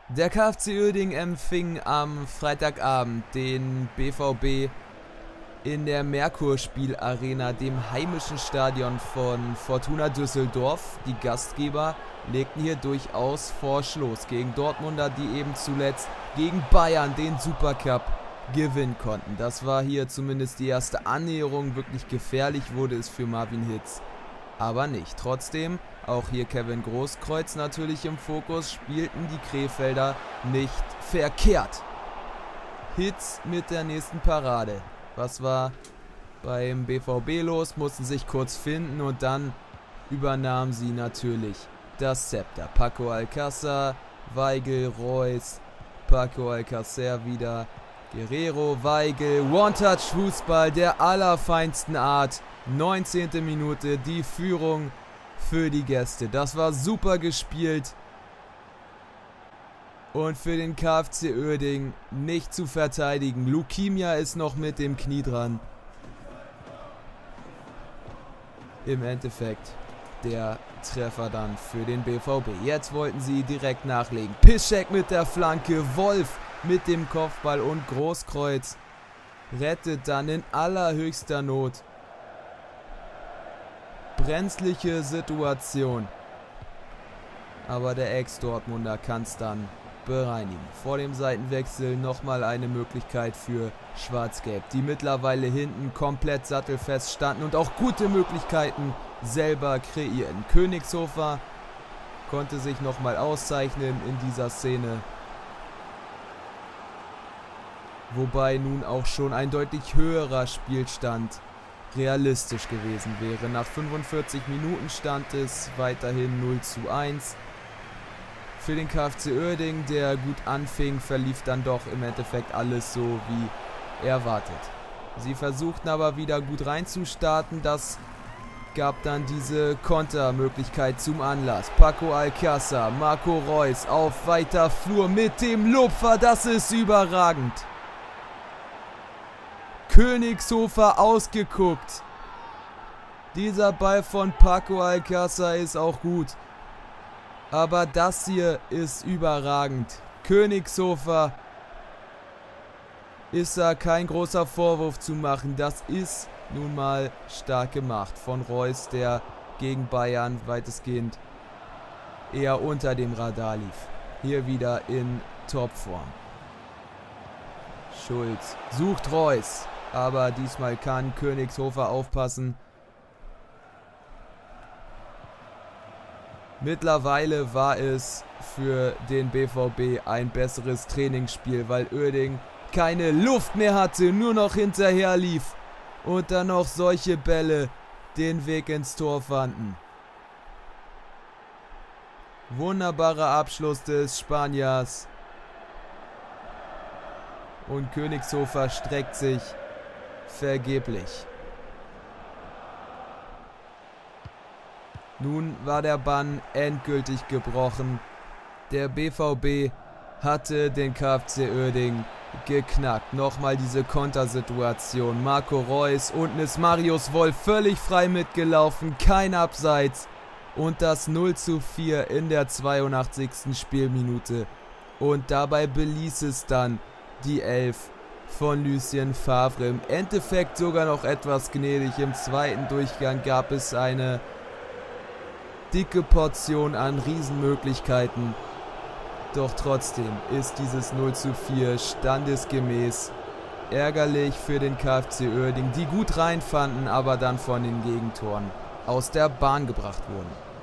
Der KFC Uerdingen empfing am Freitagabend den BVB in der Merkur-Spielarena, dem heimischen Stadion von Fortuna Düsseldorf. Die Gastgeber legten hier durchaus forsch los gegen Dortmunder, die eben zuletzt gegen Bayern den Supercup gewinnen konnten. Das war hier zumindest die erste Annäherung. Wirklich gefährlich wurde es für Marvin Hitz aber nicht. Trotzdem, auch hier Kevin Großkreuz natürlich im Fokus, spielten die Krefelder nicht verkehrt. Hitz mit der nächsten Parade. Was war beim BVB los? Mussten sich kurz finden und dann übernahmen sie natürlich das Zepter. Paco Alcácer, Weigl, Reus, Paco Alcácer wieder, Guerrero, Weigl, One-Touch-Fußball der allerfeinsten Art. 19. Minute, die Führung für die Gäste. Das war super gespielt. Und für den KFC Uerdingen nicht zu verteidigen. Lukimia ist noch mit dem Knie dran. Im Endeffekt der Treffer dann für den BVB. Jetzt wollten sie direkt nachlegen. Piszczek mit der Flanke, Wolf mit dem Kopfball und Großkreuz rettet dann in allerhöchster Not. Brenzliche Situation. Aber der Ex-Dortmunder kann es dann bereinigen. Vor dem Seitenwechsel nochmal eine Möglichkeit für Schwarz-Gelb, die mittlerweile hinten komplett sattelfest standen und auch gute Möglichkeiten selber kreieren. Königshofer konnte sich nochmal auszeichnen in dieser Szene. Wobei nun auch schon ein deutlich höherer Spielstand realistisch gewesen wäre. Nach 45 Minuten stand es weiterhin 0:1. Für den KFC Uerdingen, der gut anfing, verlief dann doch im Endeffekt alles so wie erwartet. Sie versuchten aber wieder gut reinzustarten. Das gab dann diese Kontermöglichkeit zum Anlass. Paco Alcácer, Marco Reus auf weiter Flur mit dem Lupfer. Das ist überragend. Königshofer ausgeguckt. Dieser Ball von Paco Alcácer ist auch gut. Aber das hier ist überragend. Königshofer ist da kein großer Vorwurf zu machen. Das ist nun mal stark gemacht von Reus, der gegen Bayern weitestgehend eher unter dem Radar lief. Hier wieder in Topform. Schulz sucht Reus, aber diesmal kann Königshofer aufpassen. Mittlerweile war es für den BVB ein besseres Trainingsspiel, weil Uerdingen keine Luft mehr hatte, nur noch hinterher lief und dann noch solche Bälle den Weg ins Tor fanden. Wunderbarer Abschluss des Spaniers. Und Königshofer streckt sich vergeblich. Nun war der Bann endgültig gebrochen. Der BVB hatte den KFC Uerdingen geknackt. Nochmal diese Kontersituation. Marco Reus, unten ist Marius Wolf völlig frei mitgelaufen. Kein Abseits. Und das 0:4 in der 82. Spielminute. Und dabei beließ es dann die 11 von Lucien Favre. Im Endeffekt sogar noch etwas gnädig. Im zweiten Durchgang gab es eine dicke Portion an Riesenmöglichkeiten. Doch trotzdem ist dieses 0:4 standesgemäß. Ärgerlich für den KFC Uerdingen, die gut reinfanden, aber dann von den Gegentoren aus der Bahn gebracht wurden.